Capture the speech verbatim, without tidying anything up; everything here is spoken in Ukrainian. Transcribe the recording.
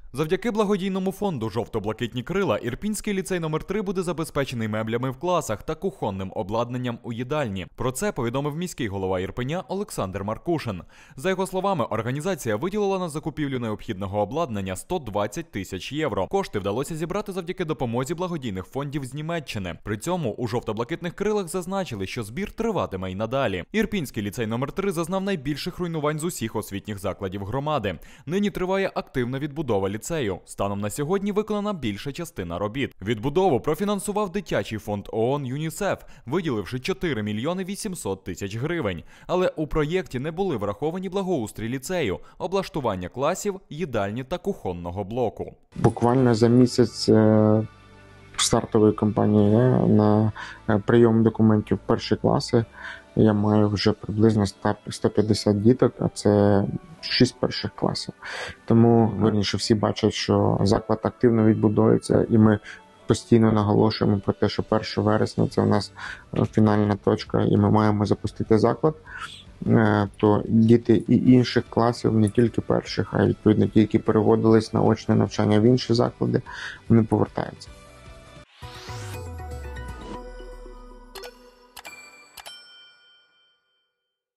Завдяки благодійному фонду «Жовто-блакитні крила» Ірпінський ліцей номер три буде забезпечений меблями в класах та кухонним обладнанням у їдальні. Про це повідомив міський голова Ірпеня Олександр Маркушин. За його словами, організація виділила на закупівлю необхідного обладнання сто двадцять тисяч євро. Кошти вдалося зібрати завдяки допомозі благодійних фондів з Німеччини. При цьому у «Жовто-блакитних крилах» зазначили, що збір триватиме й надалі. Ірпінський ліцей номер три зазнав найбільших руйнувань з усіх освітніх закладів громади. Нині триває активна відбудова ліцею. Станом на сьогодні виконана більша частина робіт. Відбудову профінансував дитячий фонд ООН ЮНІСЕФ, виділивши чотири мільйони вісімсот тисяч гривень. Але у проєкті не були враховані благоустрій ліцею, облаштування класів, їдальні та кухонного блоку. Буквально за місяць стартової кампанії на прийом документів в перші класи я маю вже приблизно сто п'ятдесят діток, а це шість перших класів. Тому, вірніше, всі бачать, що заклад активно відбудується, і ми постійно наголошуємо про те, що перше вересня – це у нас фінальна точка, і ми маємо запустити заклад. То діти і інших класів, не тільки перших, а відповідно ті, які переводились на очне навчання в інші заклади, вони повертаються.